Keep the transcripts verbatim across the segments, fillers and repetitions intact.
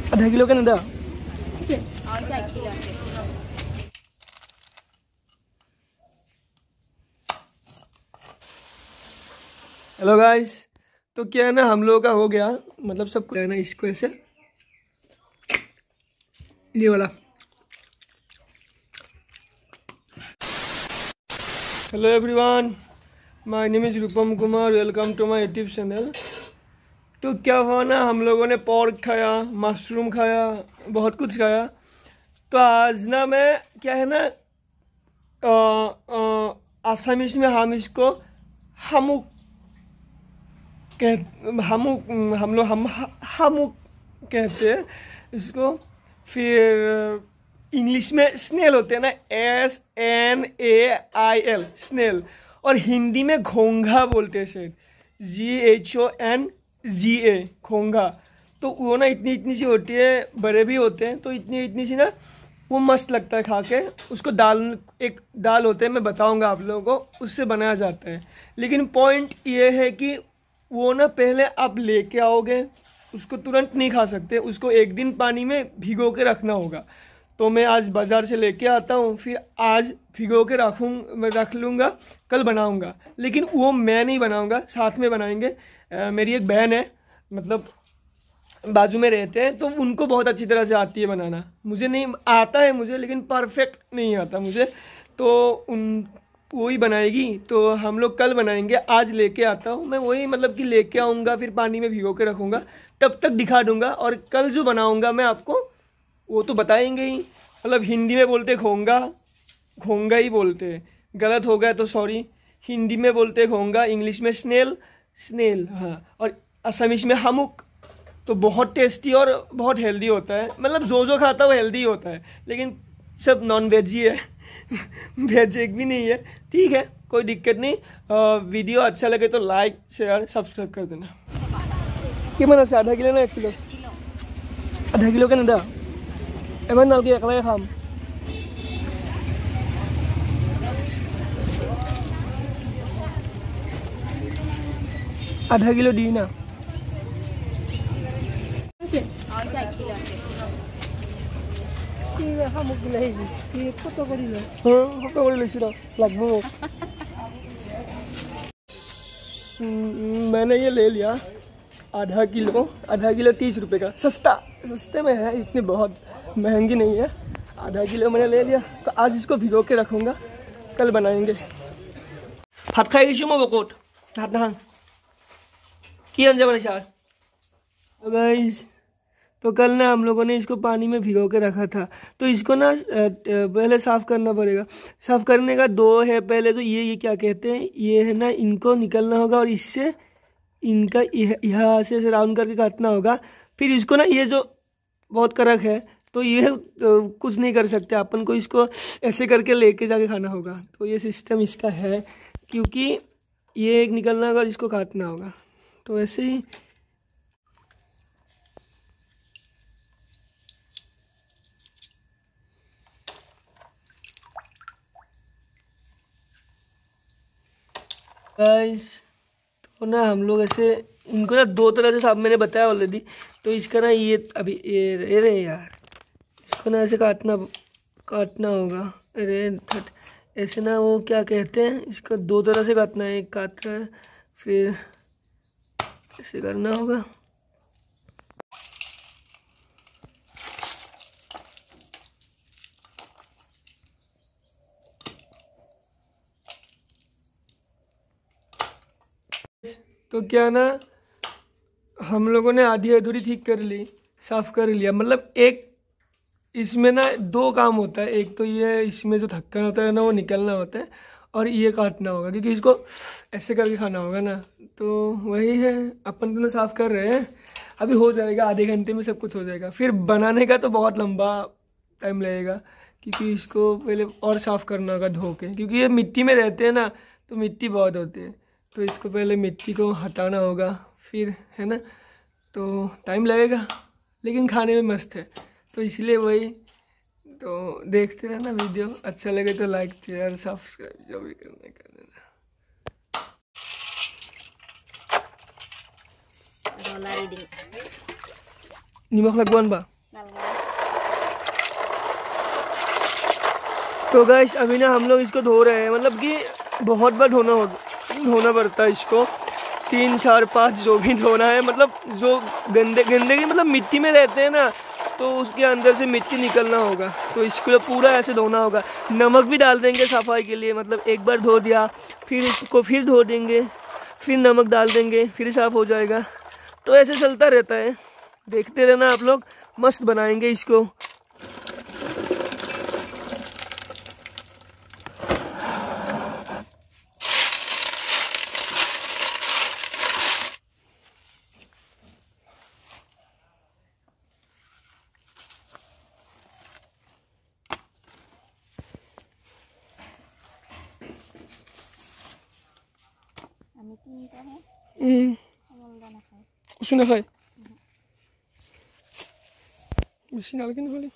आधा किलो का ना दा हेलो गाइस, तो क्या है ना, हम लोगों का हो गया, मतलब सब कुछ है ना, इसको ऐसे ये वाला। Hello everyone, my name is Rupam Kumar, welcome to my YouTube channel. तो क्या हुआ ना, हम लोगों ने पोर्क खाया, मशरूम खाया, बहुत कुछ खाया। तो आज ना मैं क्या है ना, आसामीज में हम इसको हमू कह हमू हम लोग हम हमू कहते हैं इसको। फिर इंग्लिश में स्नेल होते हैं ना, S N A I L, snail. और हिंदी में घोंघा बोलते हैं शायद, जी एच ओ एन जी ए, घोंघा। तो वो ना इतनी इतनी सी होती है, बड़े भी होते हैं, तो इतनी इतनी सी ना वो मस्त लगता है खा के। उसको दाल, एक दाल होते हैं, मैं बताऊंगा आप लोगों को, उससे बनाया जाता है। लेकिन पॉइंट ये है कि वो ना पहले आप लेके आओगे, उसको तुरंत नहीं खा सकते, उसको एक दिन पानी में भिगो के रखना होगा। तो मैं आज बाज़ार से लेके आता हूँ, फिर आज भिगो के रखूँ मैं रख लूँगा, कल बनाऊँगा। लेकिन वो मैं नहीं बनाऊँगा, साथ में बनाएंगे। आ, मेरी एक बहन है, मतलब बाजू में रहते हैं, तो उनको बहुत अच्छी तरह से आती है बनाना। मुझे नहीं आता है मुझे, लेकिन परफेक्ट नहीं आता मुझे। तो उन वही बनाएगी, तो हम लोग कल बनाएंगे। आज लेके आता हूँ मैं, वही मतलब कि लेके आऊँगा, फिर पानी में भिगो के रखूँगा, तब तक दिखा दूँगा। और कल जो बनाऊँगा मैं आपको, वो तो बताएंगे ही। मतलब हिंदी में बोलते घोंगा, घोंगा ही बोलते हैं। गलत हो गया तो सॉरी। हिंदी में बोलते घोंगा, इंग्लिश में स्नेल, स्नेल हाँ। और असमीज में हमुक। तो बहुत टेस्टी और बहुत हेल्दी होता है। मतलब जो जो खाता है वो हेल्दी होता है, लेकिन सब नॉन वेज ही है वेज एक भी नहीं है। ठीक है, कोई दिक्कत नहीं। आ, वीडियो अच्छा लगे तो लाइक शेयर सब्सक्राइब कर देना। क्या मन आधा किलो ना एक किलो? आधा किलो का ना दा एमन नाल के एकलाय खाम। आधा किलो दी ना। मैंने ये ले लिया आधा किलो। आधा किलो तीस रुपए का, सस्ता सस्ते में है, इतनी बहुत महंगी नहीं है। आधा किलो मैंने ले लिया, तो आज इसको भिगो के रखूँगा, कल बनाएंगे। भात खाई दिशो मैं बकोट भात नहां की आंजा बने चार। तो गाइस, तो कल ना हम लोगों ने इसको पानी में भिगो के रखा था। तो इसको ना पहले साफ़ करना पड़ेगा। साफ़ करने का दो है। पहले तो ये ये क्या कहते हैं, ये है ना, इनको निकलना होगा, और इससे इनका यहाँ से राउंड करके काटना होगा। फिर इसको ना, ये जो बहुत कड़क है, तो ये तो कुछ नहीं कर सकते अपन को, इसको ऐसे करके लेके जाके खाना होगा। तो ये सिस्टम इसका है, क्योंकि ये एक निकलना होगा और इसको काटना होगा। तो ऐसे ही गाइस, तो ना हम लोग ऐसे इनको ना दो तरह से साफ मैंने बताया ऑलरेडी। तो इसका ना ये अभी ये रे यार, इसको ना ऐसे काटना काटना होगा। अरे ऐसे ना, वो क्या कहते हैं, इसको दो तरह से काटना है। एक काटना है, फिर ऐसे करना होगा। तो क्या ना, हम लोगों ने आधी अधूरी ठीक कर ली, साफ कर लिया। मतलब एक इसमें ना दो काम होता है। एक तो ये इसमें जो ढक्कन होता है ना, वो निकलना होता है, और ये काटना होगा, क्योंकि इसको ऐसे करके खाना होगा ना। तो वही है, अपन तो ना साफ कर रहे हैं। अभी हो जाएगा, आधे घंटे में सब कुछ हो जाएगा। फिर बनाने का तो बहुत लंबा टाइम लगेगा, क्योंकि इसको पहले और साफ़ करना होगा धो के, क्योंकि ये मिट्टी में रहते हैं ना, तो मिट्टी बहुत होती है। तो इसको पहले मिट्टी को हटाना होगा, फिर है ना, तो टाइम लगेगा, लेकिन खाने में मस्त है। तो इसलिए वही, तो देखते रहना वीडियो। अच्छा लगे तो लाइक शेयर सब्सक्राइब जो भी करना कर देना। निमक लगवान बा। तो गाइस अभी ना हम लोग इसको धो रहे हैं, मतलब कि बहुत बार धोना हो धोना पड़ता है इसको, तीन चार पाँच जो भी धोना है, मतलब जो गंदे गंदे की मतलब मिट्टी में रहते हैं ना, तो उसके अंदर से मिट्टी निकलना होगा, तो इसको पूरा ऐसे धोना होगा। नमक भी डाल देंगे सफाई के लिए, मतलब एक बार धो दिया फिर इसको फिर धो देंगे, फिर नमक डाल देंगे, फिर साफ़ हो जाएगा। तो ऐसे चलता रहता है, देखते रहना आप लोग, मस्त बनाएंगे इसको। कुछ ना खाए बेसी नाल के नहीं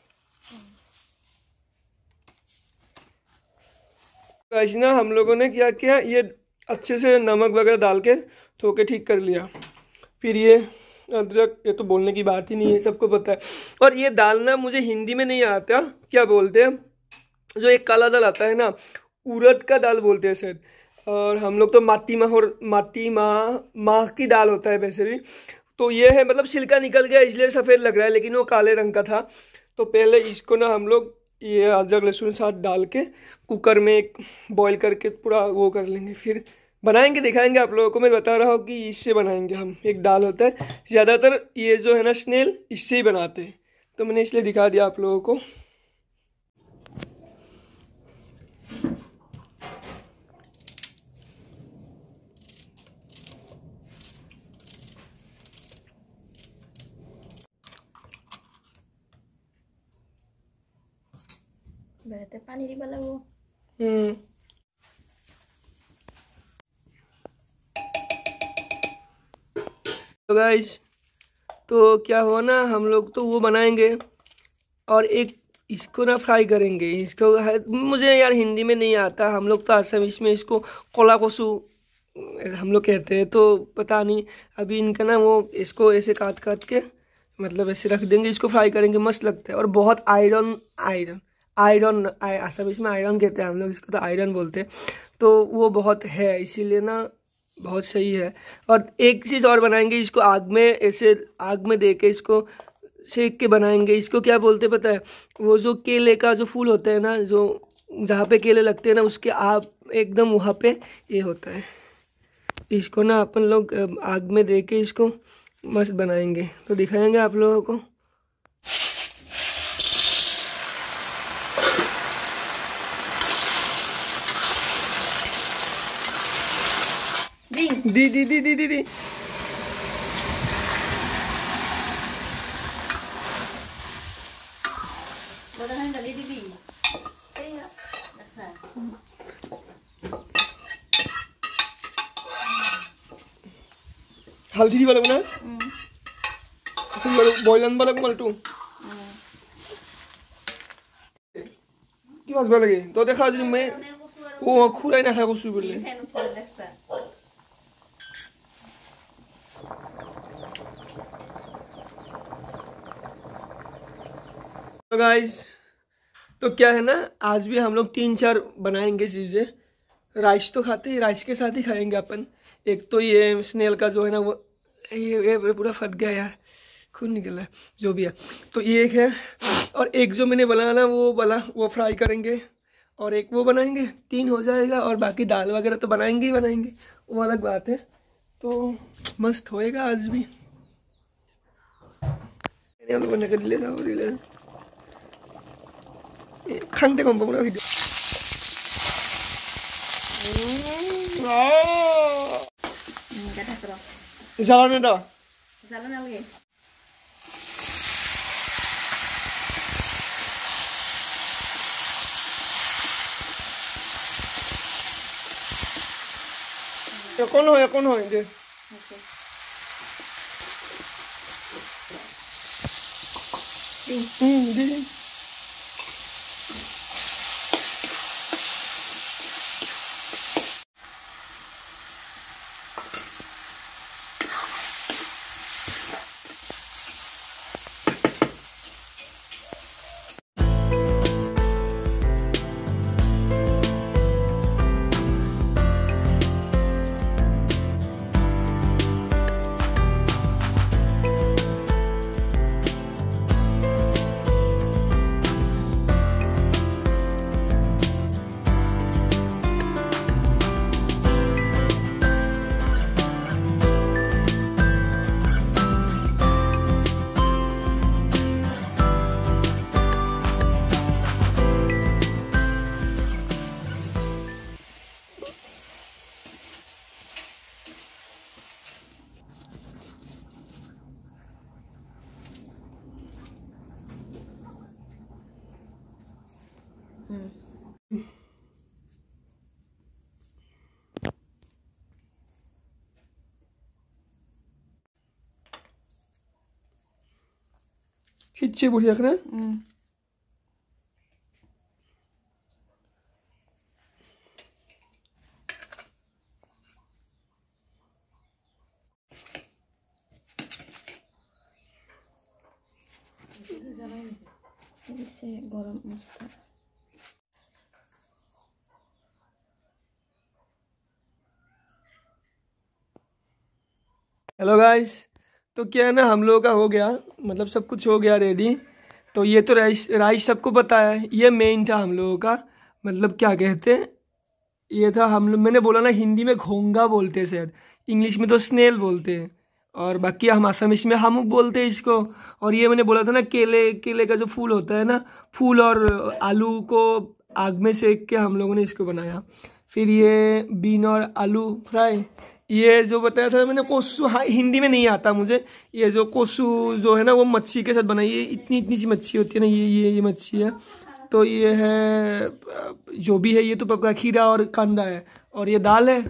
गाइस ना हम लोगों ने क्या किया, ये अच्छे से नमक वगैरह डाल के धो के ठीक कर लिया। फिर ये अदरक, ये तो बोलने की बात ही नहीं है, सबको पता है। और ये डालना मुझे हिंदी में नहीं आता, क्या बोलते हैं, जो एक काला दाल आता है ना, उड़द का दाल बोलते हैं शायद, और हम लोग तो माटी माह और माटी माह माह की दाल होता है वैसे भी। तो ये है, मतलब छिलका निकल गया इसलिए सफ़ेद लग रहा है, लेकिन वो काले रंग का था। तो पहले इसको ना हम लोग ये अदरक लहसुन साथ डाल के कुकर में एक बॉईल करके पूरा वो कर लेंगे, फिर बनाएंगे, दिखाएंगे आप लोगों को। मैं बता रहा हूँ कि इससे बनाएंगे हम, एक दाल होता है, ज़्यादातर ये जो है ना स्नेल, इससे ही बनाते हैं, तो मैंने इसलिए दिखा दिया आप लोगों को। berarti पानी di bala वो। हम्म तो गाइस, तो क्या हुआ ना, हम लोग तो वो बनाएंगे और एक इसको ना फ्राई करेंगे। इसको मुझे यार हिंदी में नहीं आता, हम लोग तो असम में इसको कोला कोसू हम लोग कहते हैं, तो पता नहीं। अभी इनका ना वो इसको ऐसे काट काट के मतलब ऐसे रख देंगे, इसको फ्राई करेंगे, मस्त लगता है। और बहुत आयरन आयरन आयरन असम में आयरन कहते हैं हम लोग इसको, तो आयरन बोलते हैं, तो वो बहुत है, इसीलिए ना बहुत सही है। और एक चीज़ और बनाएंगे, इसको आग में ऐसे आग में दे के इसको सेक के बनाएंगे। इसको क्या बोलते पता है, वो जो केले का जो फूल होता है ना, जो जहाँ पे केले लगते हैं ना, उसके आप एकदम वहाँ पे ये होता है। इसको ना अपन लोग आग में दे के इसको मस्त बनाएंगे, तो दिखाएंगे आप लोगों को। दी दी दी दी दी दी हल्दी दी वाला बना तुम बॉयलन वाला को मलटू की बात लगे तो देखा जो मैं वो खुराई ना खा को सुई बोले। तो गाइस, तो क्या है ना, आज भी हम लोग तीन चार बनाएंगे चीज़ें। राइस तो खाते ही, राइस के साथ ही खाएंगे अपन। एक तो ये स्नेल का जो है ना, वो ये, ये पूरा फट गया यार, खून निकला है, जो भी है। तो ये एक है, और एक जो मैंने बनाया ना वो बना वो फ्राई करेंगे, और एक वो बनाएंगे, तीन हो जाएगा। और बाकी दाल वगैरह तो बनाएंगे ही बनाएंगे, वो अलग बात है। तो मस्त होएगा आज भी। खांते कम पूरा video jalan dah jalan lagi ya kono ya kono ini hmm di हिच्चे बढ़िया कर इससे गरम मस्त। हेलो गाइस, तो क्या है ना, हम लोगों का हो गया, मतलब सब कुछ हो गया रेडी। तो ये तो राइस राइस सबको पता है, ये मेन था हम लोगों का, मतलब क्या कहते हैं, ये था हम लोग, मैंने बोला ना हिंदी में घोंगा बोलते हैं शायद, इंग्लिश में तो स्नेल बोलते हैं, और बाकी हम आसामीज में हमुक बोलते हैं इसको। और ये मैंने बोला था ना, केले केले का जो फूल होता है ना, फूल और आलू को आग में सेक के हम लोगों ने इसको बनाया। फिर ये बीन और आलू फ्राई, ये जो बताया था मैंने कोसू, हाँ हिंदी में नहीं आता मुझे, ये जो कोसू जो है ना वो मच्छी के साथ बनाई, ये इतनी इतनी सी मच्छी होती है ना, ये ये ये मच्छी है। तो ये है जो भी है, ये तो पका खीरा और कांदा है, और ये दाल है।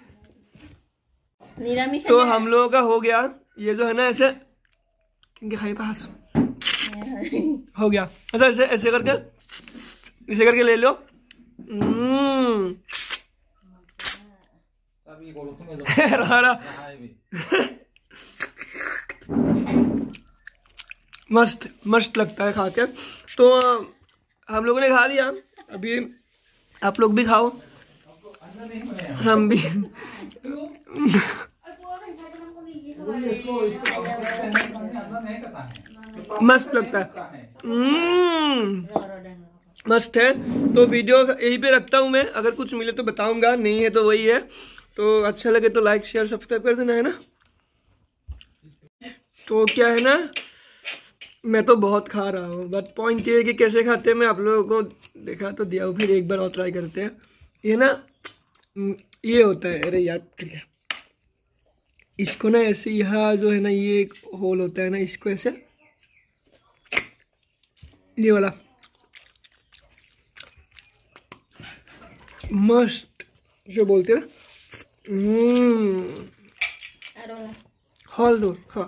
तो हम लोगों का हो गया, ये जो है ना ऐसे खाई पास हो गया, अच्छा ऐसे ऐसे करके ऐसे करके ले लो। मस्त मस्त लगता है खा के। तो हम लोगों ने खा लिया, अभी आप लोग भी खाओ, हम भी। मस्त लगता है, मस्त है। तो वीडियो यहीं पे रखता हूँ मैं, अगर कुछ मिले तो बताऊंगा, नहीं है तो वही है। तो अच्छा लगे तो लाइक शेयर सब्सक्राइब कर देना, है ना। तो क्या है ना, मैं तो बहुत खा रहा हूँ, बट पॉइंट ये है कि कैसे खाते हैं मैं आप लोगों को दिखा तो दिया हूँ, फिर एक बार और ट्राई करते हैं। ये ना ये होता है, अरे याद क्या, इसको ना ऐसे, यहाँ जो है ना ये एक होल होता है ना, इसको ऐसे ये वाला मस्त जो बोलते हैं हॉल दो खा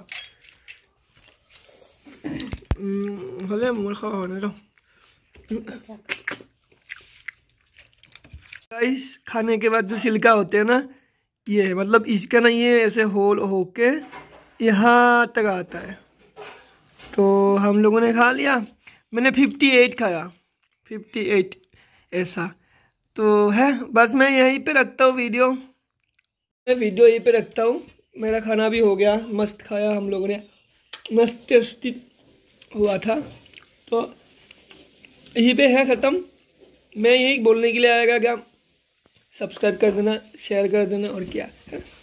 हले मोर खा होने दो। गाइस खाने के बाद जो छिलका होते हैं ना, ये है मतलब इसका ना, ये ऐसे होल होके यहाँ तक आता है। तो हम लोगों ने खा लिया, मैंने फिफ्टी एट खाया, फिफ्टी एट ऐसा तो है। बस मैं यहीं पे रखता हूँ वीडियो, मैं वीडियो यहीं पे रखता हूँ। मेरा खाना भी हो गया, मस्त खाया हम लोगों ने, मस्त टेस्टी हुआ था। तो यहीं पे है ख़त्म। मैं यही बोलने के लिए आएगा क्या, सब्सक्राइब कर देना, शेयर कर देना, और क्या है।